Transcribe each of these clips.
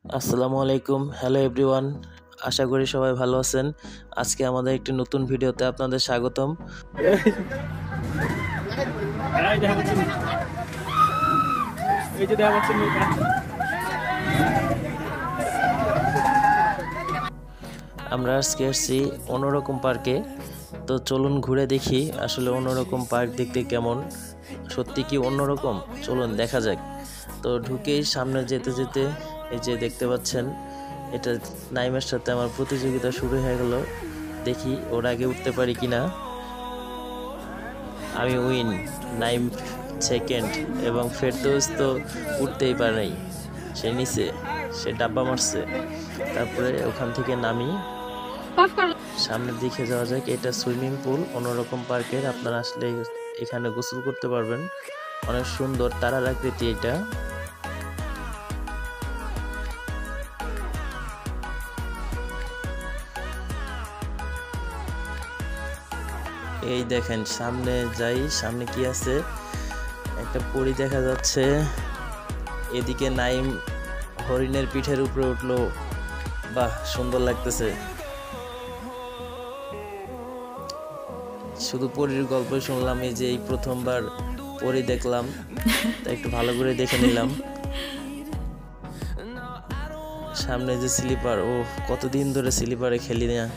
আসসালামু আলাইকুম, hello everyone. আশা করি সবাই ভালো আছেন। আজকে আমাদের একটি নতুন ভিডিওতে আপনাদের স্বাগতম। আমরা আজকে এসেছি অন্যরকম পার্কে। তো চলুন ঘুরে দেখি আসলে অন্যরকম পার্ক দেখতে কেমন, সত্যি কি অন্যরকম, চলুন দেখা যাক। তো ঢুকেই সামনে যেতে যেতে এই যে দেখতে পাচ্ছেন, এটা নাইমের সাথে আমার প্রতিযোগিতা শুরু হয়ে গেল। দেখি ওর আগে উঠতে পারি কিনা। আমি উইন, নাইম সেকেন্ড এবং ফেরদৌস তো উঠতেই পারে নাই, সে নিচে, সে ডাব্বা মারছে। তারপরে ওখান থেকে নামি সামনের দিকে যাওয়া যাক। এটা সুইমিং পুল অন্যরকম পার্কের, আপনারা আসলে এখানে গোসল করতে পারবেন। অনেক সুন্দর তারার আকৃতি এটা। এই দেখেন সামনে যাই, সামনে কি আছে, একটা পরী দেখা যাচ্ছে। এদিকে নাইম হরিণের পিঠের উপরে উঠলো, বাহ সুন্দর লাগতেছে। শুধু পরীর গল্পই শুনলাম, এই যে এই প্রথমবার পরী দেখলাম, তাই একটু ভালো করে দেখে নিলাম। সামনে যে স্লিপার, ও কতদিন ধরে স্লিপারে খেলি না।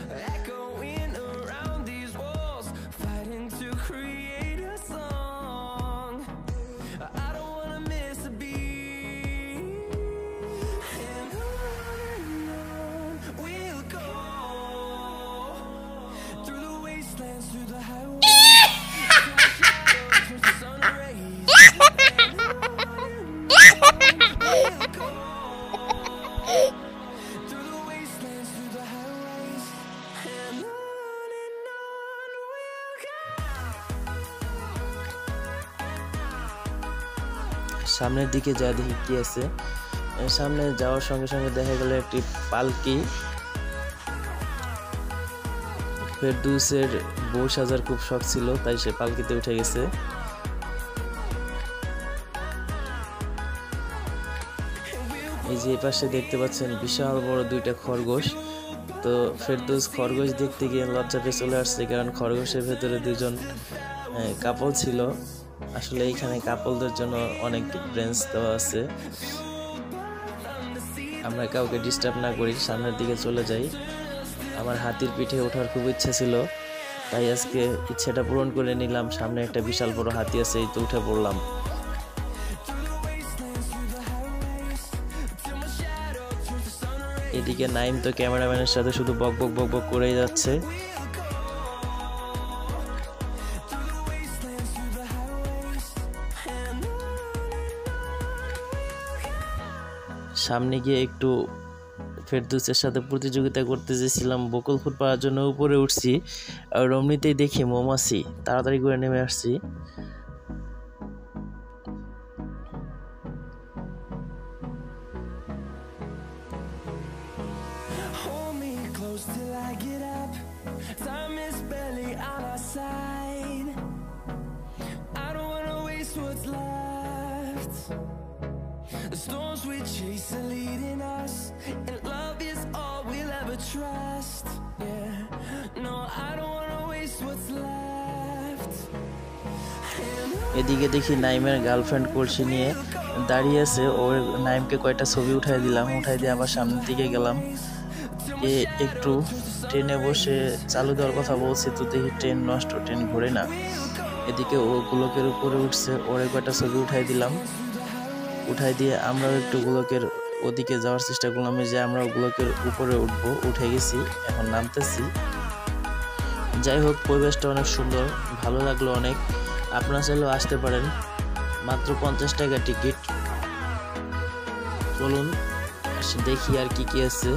সামনের দিকে যা দেখি কি আছে। সামনে যাওয়ার সঙ্গে সঙ্গে দেখা গেল একটি পালকি। ফেরদৌসের বউ সাজার খুব শখ ছিল, তাই সে পালকিতে উঠে গেছে। এই যে পাশে দেখতে পাচ্ছেন বিশাল বড় দুইটা খরগোশ। তো ফেরদৌস খরগোশ দেখতে গিয়ে লজ্জা পেয়ে চলে আসছে, কারণ খরগোশের ভেতরে দুজন কাপল ছিল। আসলে এইখানে কাপলদের জন্য অনেক ব্রেঞ্চ দেওয়া আছে, আমরা কাউকে ডিস্টার্ব না করি, সামনের দিকে চলে যাই। আমার হাতির পিঠে ওঠার খুব ইচ্ছা ছিল, তাই আজকে ইচ্ছেটা পূরণ করে নিলাম। সামনে একটা বিশাল বড় হাতি আছে, এই তো উঠে পড়লাম। এদিকে নাইম তো ক্যামেরাম্যানের সাথে শুধু বক বক বক বক করেই যাচ্ছে। সামনে গিয়ে একটু ফেরদৌসের সাথে প্রতিযোগিতা করতে চেয়েছিলাম, বকুল ফুল পাওয়ার জন্য উপরে উঠছি, আর অমনিতেই দেখি মৌমাছি, তাড়াতাড়ি করে নেমে আসছি। The storms we chase are leading us, and love is all we'll ever trust. Yeah, no, I don't wanna waste what's left. এদিকে দেখি নাইমের গার্লফ্রেন্ড কলসি নিয়ে দাঁড়িয়ে আছে। ওর নাইমকে কয়টা ছবি উঠাই দিলাম, উঠাই দিয়ে আবার সামনের দিকে গেলাম। একটু ট্রেনে বসে চালু দেওয়ার কথা বলছি, তো দেখি ট্রেন নষ্ট, ট্রেন ঘোরে না। এদিকে ও গোলকের উপরে উঠছে, ওর কয়টা ছবি উঠাই দিলাম। উঠাই দিয়ে আমরাও একটু গোলকের ওদিকে যাওয়ার চেষ্টা করলাম, যে আমরা গোলকের উপরে উঠবো, উঠে গেছি, এখন নামতেছি। যাই হোক, পরিবেশটা অনেক সুন্দর, ভালো লাগলো অনেক। আপনারা চাইলেও আসতে পারেন, মাত্র 50 টাকা টিকিট। চলুন দেখি আর কি কি আছে।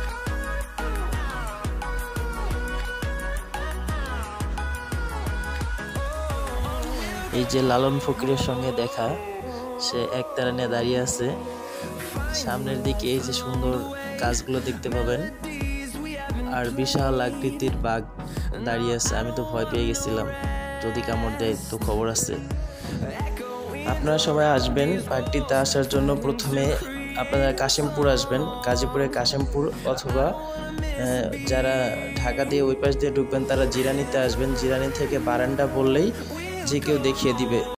এই যে লালন ফকিরের সঙ্গে দেখা, সে একতারা নিয়ে দাঁড়িয়ে আছে। সামনের দিকে এই যে সুন্দর গাছগুলো দেখতে পাবেন, আর বিশাল আকৃতির বাঘ দাঁড়িয়ে আছে। আমি তো ভয় পেয়ে গেছিলাম, যদি কামড় দেয় তো খবর আছে। আপনারা সবাই আসবেন। পার্কটিতে আসার জন্য প্রথমে আপনারা কাশিমপুর আসবেন, গাজীপুরে কাশিমপুর, অথবা যারা ঢাকা দিয়ে ওই পাশ দিয়ে ঢুকবেন তারা জিরানিতে আসবেন। জিরানি থেকে বারান্দা বললেই যে কেউ দেখিয়ে দিবে।